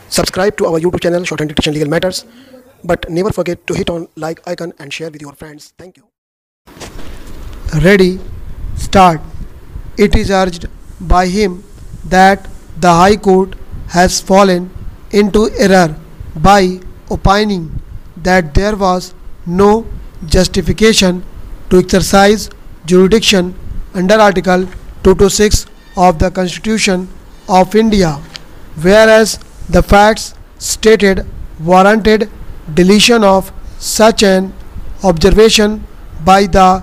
Subscribe to our YouTube channel Shorthand Dictation Legal Matters, but never forget to hit on like icon and share with your friends. Thank you. Ready, start. It is urged by him that the High Court has fallen into error by opining that there was no justification to exercise jurisdiction under Article 226 of the Constitution of India, whereas the facts stated warranted deletion of such an observation by the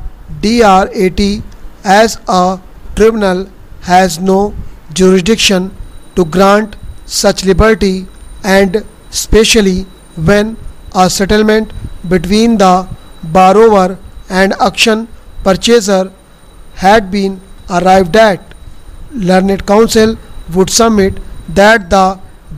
DRAT, as a tribunal has no jurisdiction to grant such liberty, and especially when a settlement between the borrower and auction purchaser had been arrived at. Learned counsel would submit that the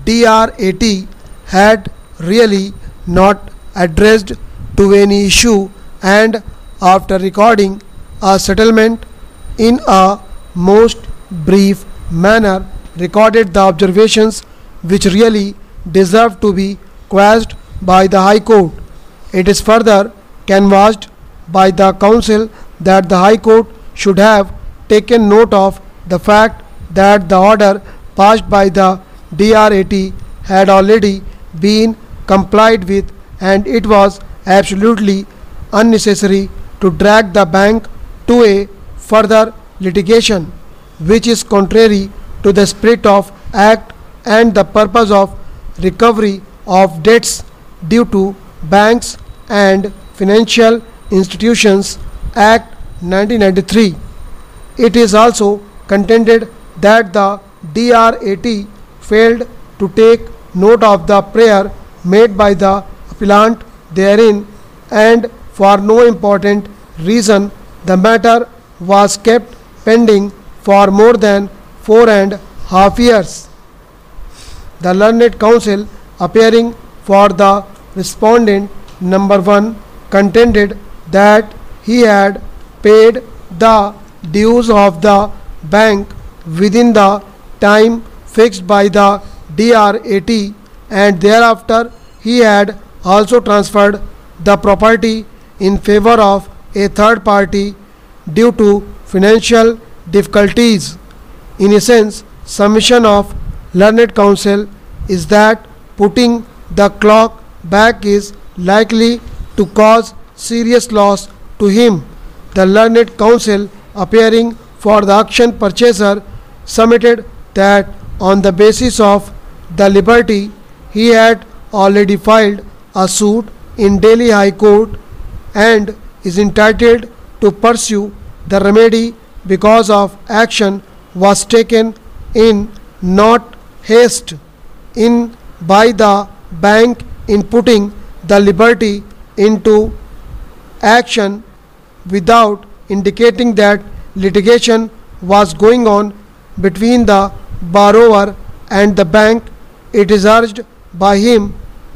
DRAT had really not addressed to any issue, and after recording a settlement in a most brief manner, recorded the observations which really deserve to be quashed by the High Court. It is further canvassed by the counsel that the High Court should have taken note of the fact that the order passed by the DRAT had already been complied with, and it was absolutely unnecessary to drag the bank to a further litigation, which is contrary to the spirit of Act and the purpose of recovery of debts due to banks and financial institutions Act 1993. It is also contended that the DRAT failed to take note of the prayer made by the appellant therein, and for no important reason the matter was kept pending for more than 4.5 years. The learned counsel appearing for the respondent number 1 contended that he had paid the dues of the bank within the time fixed by the DRAT, and thereafter he had also transferred the property in favor of a third party due to financial difficulties. In essence, submission of learned counsel is that putting the clock back is likely to cause serious loss to him. The learned counsel appearing for the auction purchaser submitted that on the basis of the liberty he had already filed a suit in Delhi High Court and is entitled to pursue the remedy because of action was taken in not haste in by the bank in putting the liberty into action without indicating that litigation was going on between the borrower and the bank. It is urged by him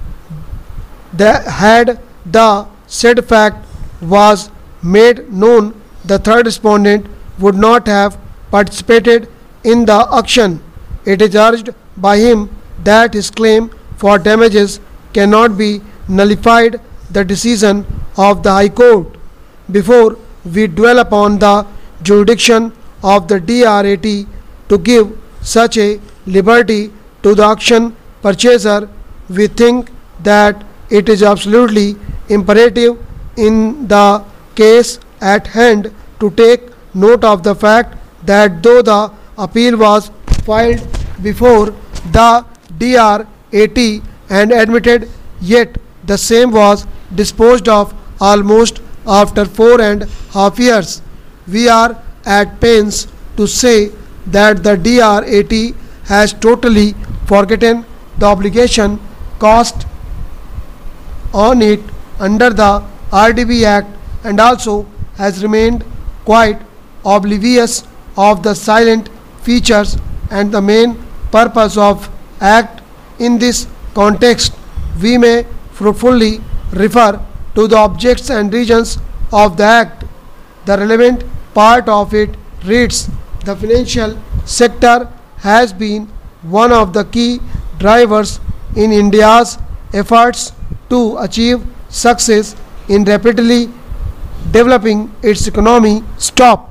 that had the said fact was made known, the third respondent would not have participated in the auction. It is urged by him that his claim for damages cannot be nullified the decision of the High Court. Before we dwell upon the jurisdiction of the DRAT to give such a liberty to the auction purchaser, we think that it is absolutely imperative in the case at hand to take note of the fact that though the appeal was filed before the DRAT and admitted, yet the same was disposed of almost after 4.5 years. We are at pains to say that the DRAT has totally forgotten the obligation caused on it under the RDB Act, and also has remained quite oblivious of the silent features and the main purpose of Act. In this context, we may fruitfully refer to the objects and regions of the Act. The relevant part of it reads, the financial sector has been one of the key drivers in India's efforts to achieve success in rapidly developing its economy. Stop.